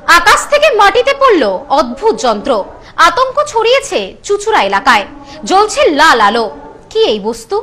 আকাশ থেকে মাটিতে পড়ল অদ্ভুত যন্ত্র, আতঙ্ক ছড়িয়েছে চুচুড়া এলাকায়। জ্বলছে লাল আলো, কি এই বস্তু?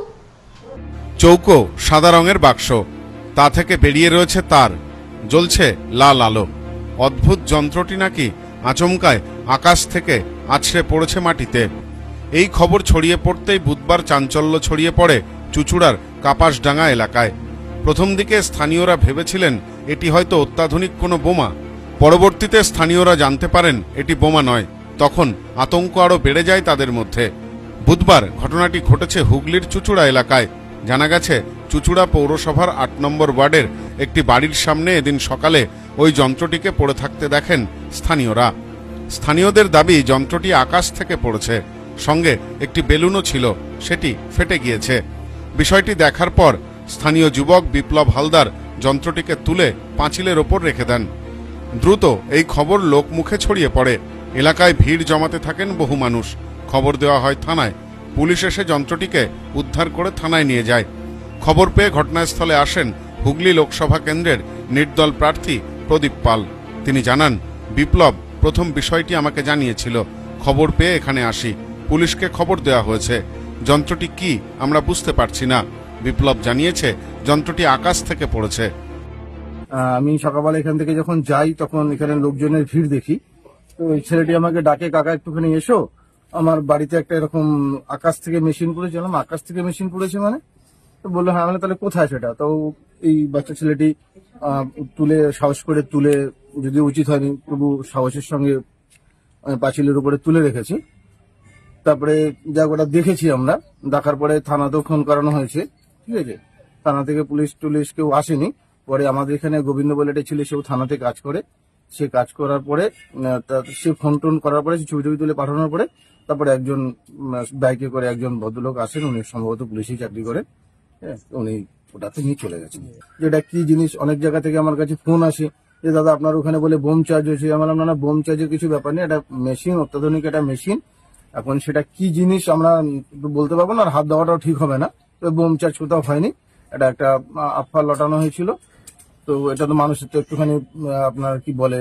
চৌকো সাদা রঙের বাক্স, তা থেকে বেরিয়ে রয়েছে তার, জ্বলছে লাল আলো। অদ্ভুত যন্ত্রটি নাকি আচমকায় আকাশ থেকে আছড়ে পড়েছে মাটিতে। এই খবর ছড়িয়ে পড়তেই বুধবার চাঞ্চল্য ছড়িয়ে পড়ে চুচুড়ার কাপাসডাঙ্গা এলাকায়। প্রথম দিকে স্থানীয়রা ভেবেছিলেন এটি হয়তো অত্যাধুনিক কোনো বোমা। পরবর্তীতে স্থানীয়রা জানতে পারেন এটি বোমা নয়। তখন আতঙ্ক আরও বেড়ে যায় তাদের মধ্যে। বুধবার ঘটনাটি ঘটেছে হুগলির চুচুড়া এলাকায়। জানা গেছে, চুচুড়া পৌরসভার ৮ নম্বর ওয়ার্ডের একটি বাড়ির সামনে এদিন সকালে ওই যন্ত্রটিকে পড়ে থাকতে দেখেন স্থানীয়রা। স্থানীয়দের দাবি যন্ত্রটি আকাশ থেকে পড়েছে, সঙ্গে একটি বেলুনও ছিল, সেটি ফেটে গিয়েছে। বিষয়টি দেখার পর স্থানীয় যুবক বিপ্লব হালদার যন্ত্রটিকে তুলে পাঁচিলের ওপর রেখে দেন। দ্রুত এই খবর লোকমুখে ছড়িয়ে পড়ে। এলাকায় ভিড় জমাতে থাকেন বহু মানুষ। খবর দেওয়া হয় থানায়। পুলিশ এসে যন্ত্রটিকে উদ্ধার করে থানায় নিয়ে যায়। খবর পেয়ে ঘটনাস্থলে আসেন হুগলি লোকসভা কেন্দ্রের নির্দল প্রার্থী প্রদীপ পাল। তিনি জানান, বিপ্লব প্রথম বিষয়টি আমাকে জানিয়েছিল। খবর পেয়ে এখানে আসি, পুলিশকে খবর দেওয়া হয়েছে। যন্ত্রটি কি আমরা বুঝতে পারছি না। বিপ্লব জানিয়েছে যন্ত্রটি আকাশ থেকে পড়েছে। আমি সকালবেলা এখান থেকে যখন যাই তখন এখানে লোকজনের ভিড় দেখি। তো ওই ছেলেটি আমাকে ডাকে, কাকা একটুখানি এসো, আমার বাড়িতে একটা এরকম আকাশ থেকে মেশিন পড়েছে। আকাশ থেকে মেশিন পড়েছে মানে? তো বললো হ্যাঁ। মানে তাহলে কোথায় সেটা? তো এই বাচ্চা ছেলেটি তুলে, সাহস করে তুলে, যদি উচিত হয়নি তবু সাহসের সঙ্গে পাঁচিলের উপরে তুলে রেখেছি। তারপরে যা ওটা দেখেছি আমরা, দেখার পরে থানাতেও ফোন করানো হয়েছে। ঠিক আছে, থানা থেকে পুলিশ টুলিশ কেউ আসেনি। পরে আমাদের এখানে গোবিন্দ বলে একটা ছিল, সেও থানাতে কাজ করে। সে কাজ করার পরে সে ফোন টোন করার পরে, ছবি টবি তুলে পাঠানোর পরে তারপরে একজন বাইকে করে একজন ভদ্রলোক আসেন, উনি সম্ভবত পুলিশেই চাকরি করে। হ্যাঁ, উনি ওটাতে নিয়ে চলে গেছেন। যেটা কি জিনিস, অনেক জায়গা থেকে আমার কাছে ফোন আসে যে দাদা আপনার ওখানে বলে বোম চার্জ হয়েছে। আমার না, বোম চার্জের কিছু ব্যাপার নেই, এটা মেশিন, অত্যাধুনিক একটা মেশিন। এখন সেটা কি জিনিস আমরা বলতে পারবো না, আর হাত দেওয়াটাও ঠিক হবে না। তো বোম চার্জ কোথাও হয়নি, এটা একটা আফা লটানো হয়েছিল। তো এটা তো মানুষের তো একটুখানি আপনার কি বলে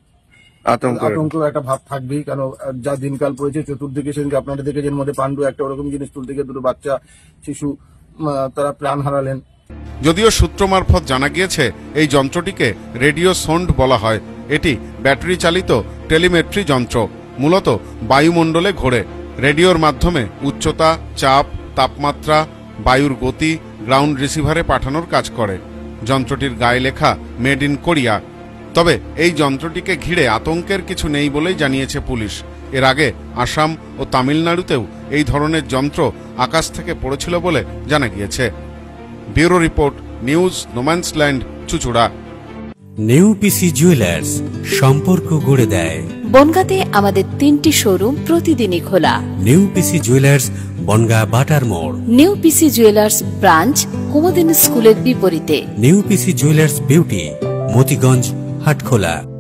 আতঙ্ক একটা ভাব থাকবেই। কেন যা দিনকাল পড়েছে, চতুর্দিকে সেদিনকে আপনারা দেখেছেন মধ্যে পাণ্ডু একটা ওরকম জিনিস তুলতে গিয়ে দুটো বাচ্চা শিশু তারা প্রাণ হারালেন। যদিও সূত্র মারফত জানা গিয়েছে এই যন্ত্রটিকে রেডিও সন্ড বলা হয়। এটি ব্যাটারি চালিত টেলিমেট্রি যন্ত্র, মূলত বায়ুমণ্ডলে ঘোরে। রেডিওর মাধ্যমে উচ্চতা, চাপ, তাপমাত্রা, বায়ুর গতি গ্রাউন্ড রিসিভারে পাঠানোর কাজ করে। যন্ত্রটির গায়ে লেখা মেড ইন কোরিয়া। তবে এই যন্ত্রটিকে ঘিরে আতঙ্কের কিছু নেই বলেই জানিয়েছে পুলিশ। এর আগে আসাম ও তামিলনাড়ুতেও এই ধরনের যন্ত্র আকাশ থেকে পড়েছিল বলে জানা গিয়েছে। Bureau report, news no man's land, Chuchura. New PC jewellers, সম্পর্ক গড়ে দেয়। বনগাঁতে আমাদের 3টি শোরুম প্রতিদিনই খোলা। নিউ পিসি জুয়েলার্স, বনগাঁ বাটার মোড়। New PC jewellers branch, Kumudini স্কুলের বিপরীতে। New PC jewellers beauty, Motiganj, Hatkhola.